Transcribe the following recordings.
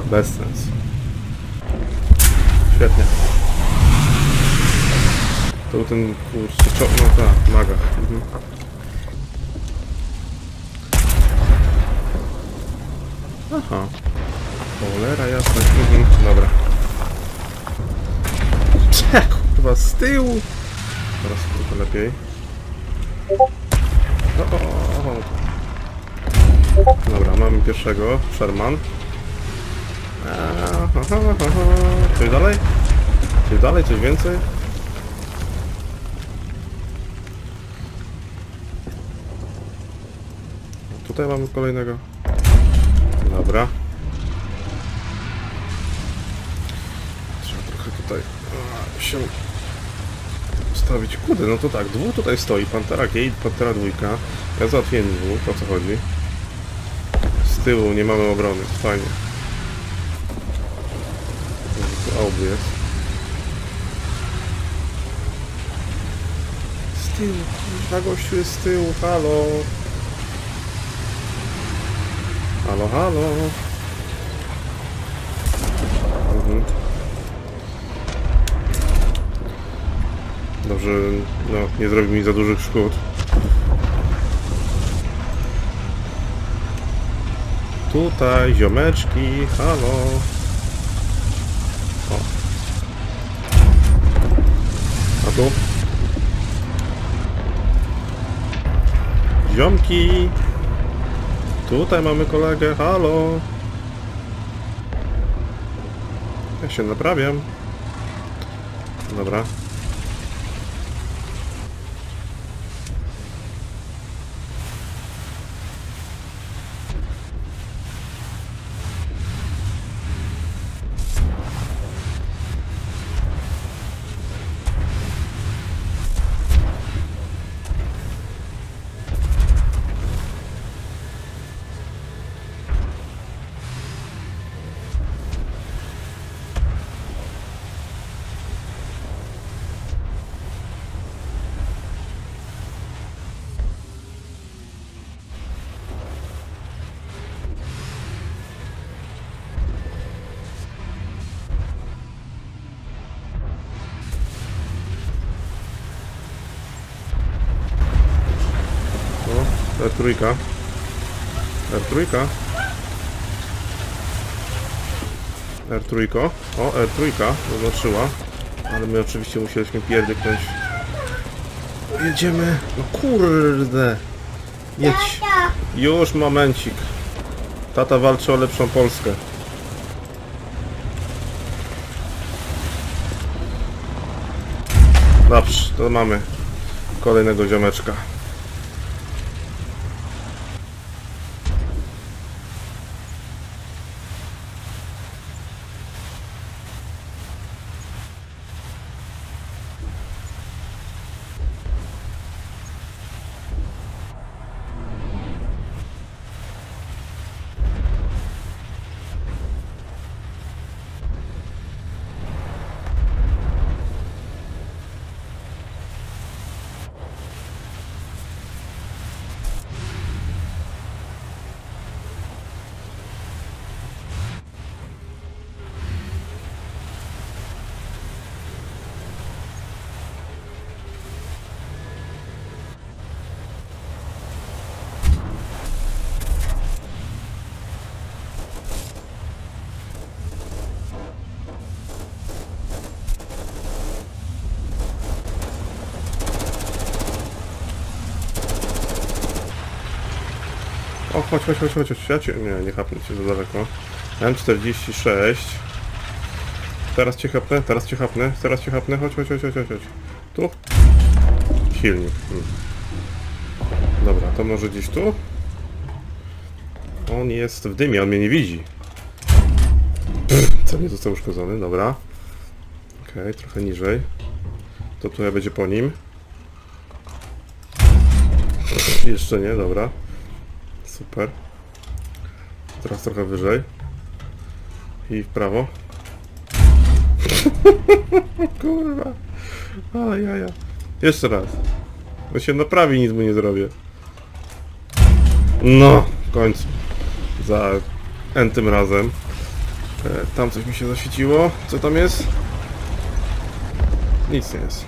Bez sensu. Świetnie. To był ten kurs... No tak, maga. Aha. Cholera jasna. Dobra. Kurwa, z tyłu. Teraz trochę lepiej. Dobra, mamy pierwszego. Sherman. Coś dalej? Coś dalej? Coś więcej? Tutaj mamy kolejnego. Dobra. Trzeba trochę tutaj się ustawić. Kurde, no to tak, dwóch tutaj stoi. Pantera Gate, Pantera 2. Ja załatwiłem dwóch, o co chodzi? Z tyłu nie mamy obrony, fajnie. Tu obu jest. Z tyłu, na gościu jest z tyłu, halo. Halo, halo. Dobrze, no, nie zrobi mi za dużych szkód. Tutaj, ziomeczki, halo. O. A tu? Ziomki. Tutaj mamy kolegę, halo. Ja się naprawiam. Dobra. R3. R3. R3. O, R3 zaznaczyła. Ale my oczywiście musieliśmy pierdyknąć. Jedziemy. No kurde. Jedź. Już momencik. Tata walczy o lepszą Polskę. Dobrze, to mamy kolejnego ziomeczka. O, chodź. Ja cię... Nie chapnę cię za daleko. M46. Teraz cię chapnę. Chodź. Tu? Silnik. Dobra, to może gdzieś tu? On jest w dymie, on mnie nie widzi. Co nie został uszkodzony, dobra. Okej, trochę niżej. To tutaj będzie po nim. Jeszcze nie, dobra. Super. Teraz trochę wyżej. I w prawo. Kurwa. Ale jaja. Jeszcze raz. On się naprawi, nic mu nie zrobię. No, w końcu. Za n-tym razem. Tam coś mi się zaświeciło. Co tam jest? Nic nie jest.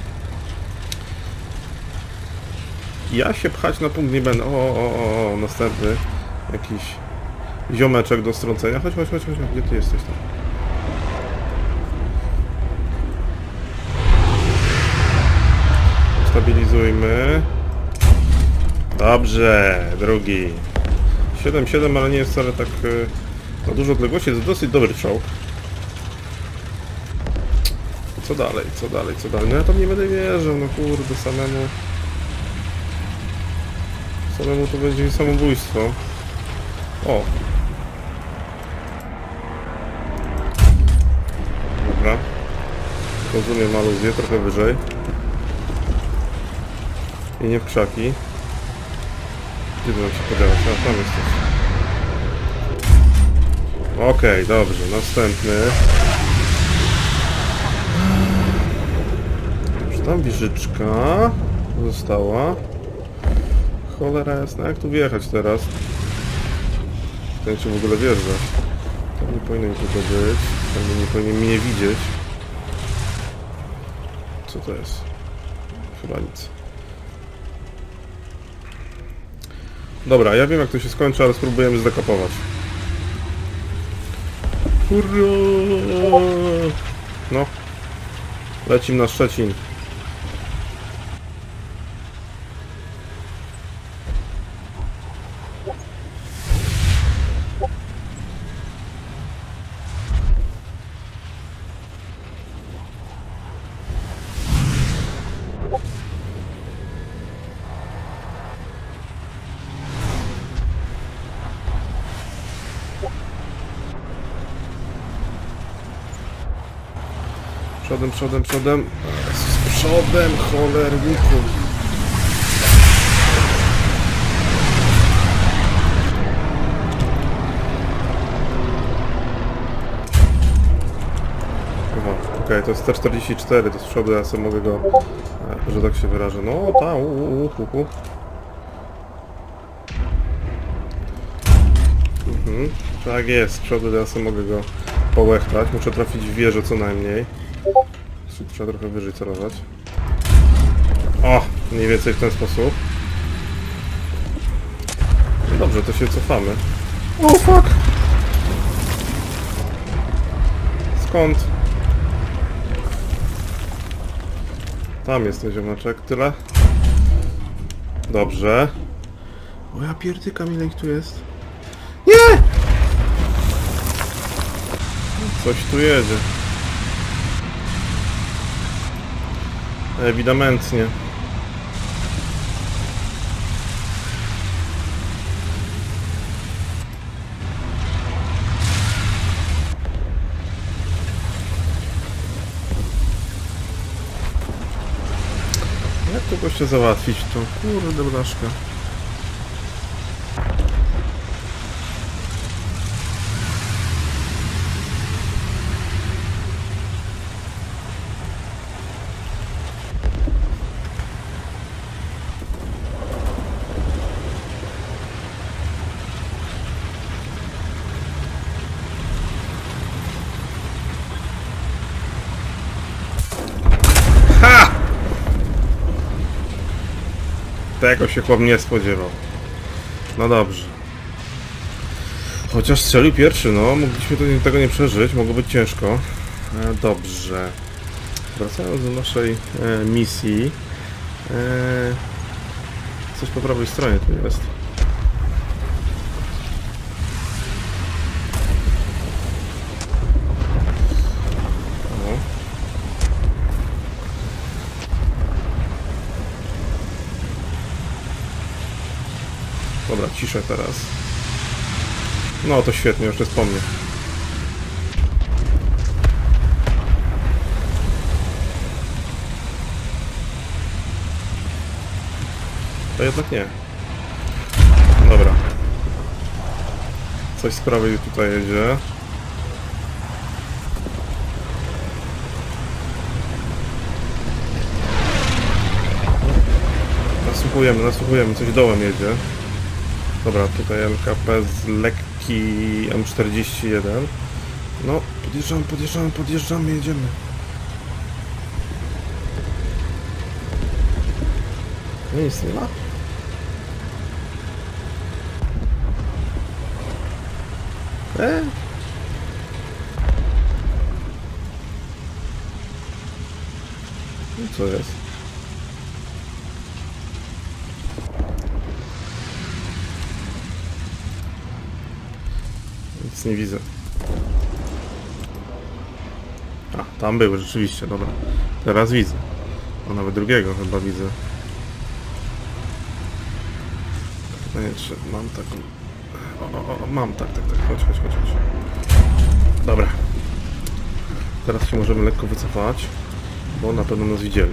Ja się pchać na punkt nie będę. O, następny. Jakiś ziomeczek do strącenia. Chodź. Gdzie ty jesteś tam? Stabilizujmy. Dobrze, drugi. 7-7, ale nie jest wcale tak na dużo odległości. To dosyć dobry czołg. Co dalej? No ja tam nie będę wierzył, no kurde, samemu to będzie samobójstwo. O! Dobra. Rozumiem aluzję, trochę wyżej. I nie w krzaki. Gdzie to nam się podziałać? A, tam jesteś. Okej, dobrze, następny. Już tam wieżyczka została. Cholera jasna, jak tu wjechać teraz? Ten się w ogóle wjeżdża. Tam nie powinien tutaj być. Tam nie powinien mnie widzieć. Co to jest? Chyba nic. Dobra, ja wiem jak to się skończy, ale spróbujemy zdekapować. Hurra! No. Lecim na Szczecin. Przodem. Z przodem, cholerniku. Okej, to jest T44, to z przodu, ja sobie mogę go, że tak się wyrażę. No, tak jest, z przodu ja sobie mogę go połechtać. Muszę trafić w wieżę co najmniej. Trzeba trochę wyżej celować. O! Mniej więcej w ten sposób. No dobrze, to się cofamy. O fuck! Skąd? Tam jest ten ziomeczek, tyle. Dobrze. O ja pierdykam, ile ich tu jest. Nie! Coś tu jedzie. Ewidentnie. Jak to gościa załatwić to? Kurde blaszka. Tego się chłop nie spodziewał. No dobrze. Chociaż strzelił pierwszy, no. Mogliśmy tego nie przeżyć. Mogło być ciężko. Dobrze. Wracając do naszej misji. Coś po prawej stronie tu jest. Dobra, ciszę teraz. No to świetnie, już jest po mnie. To jednak nie. Dobra. Coś z prawej tutaj jedzie. Nasłuchujemy, coś dołem jedzie. Dobra, tutaj LKP z lekki M41. No, podjeżdżamy, jedziemy. No nic nie ma. No co jest? Nic nie widzę. A, tam były rzeczywiście, dobra. Teraz widzę. O, nawet drugiego chyba widzę. Pytanie, czy mam taką... mam, tak. Chodź. Dobra. Teraz się możemy lekko wycofać, bo na pewno nas widzieli.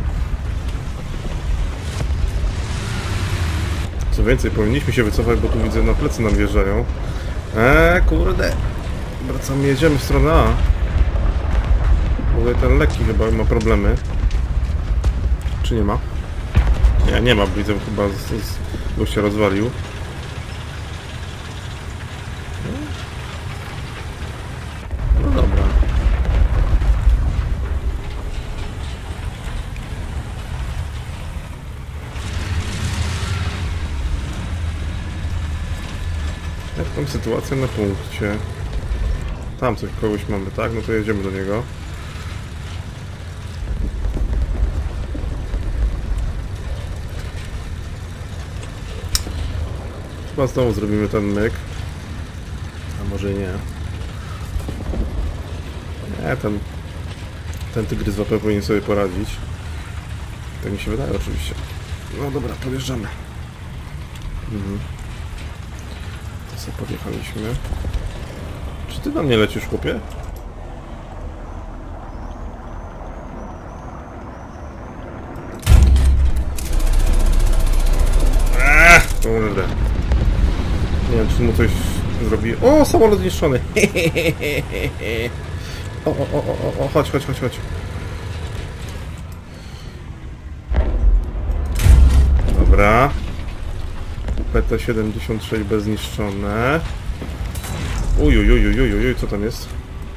Co więcej, powinniśmy się wycofać, bo tu widzę, na plecy nam wjeżdżają. Kurde. Wracamy, jedziemy w stronę A. Tutaj ten lekki chyba ma problemy. Czy nie ma? Nie ma, widzę, chyba bo się rozwalił. No dobra. Jak tam sytuacja na punkcie? Tam coś, kogoś mamy, tak? No to jedziemy do niego. Chyba znowu zrobimy ten myk. A może nie. Nie, ten tygrys w AP powinien sobie poradzić. Tak mi się wydaje oczywiście. No dobra, podjeżdżamy. To sobie podjechaliśmy. Czy ty na mnie lecisz, chłopie? Kurde. Nie wiem, czy mu coś zrobi. O, samolot zniszczony. O, chodź. Dobra. PT-76 bezniszczone. Uj, co tam jest?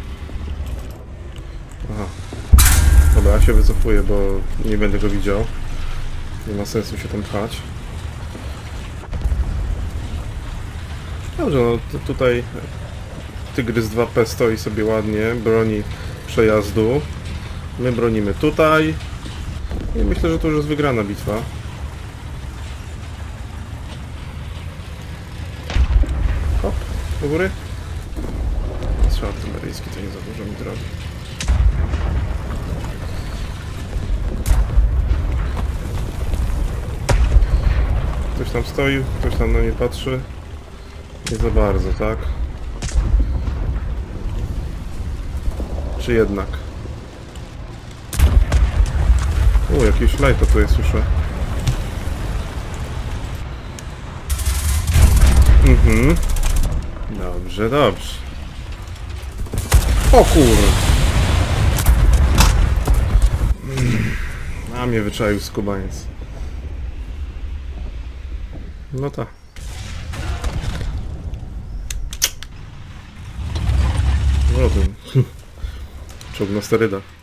Aha. Dobra, ja się wycofuję, bo nie będę go widział. Nie ma sensu się tam pchać. Dobrze, no tutaj Tygrys 2P stoi sobie ładnie, broni przejazdu. My bronimy tutaj. I myślę, że to już jest wygrana bitwa. Hop, do góry. Strzał artyleryjski to nie za dużo mi drogi. Ktoś tam stoi, ktoś tam na mnie patrzy. Nie za bardzo, tak? Czy jednak? Jakieś lajto tutaj słyszę. Dobrze. O kur... A mnie wyczaił skubaniec. No tak. No ten. Czołg na sterydach.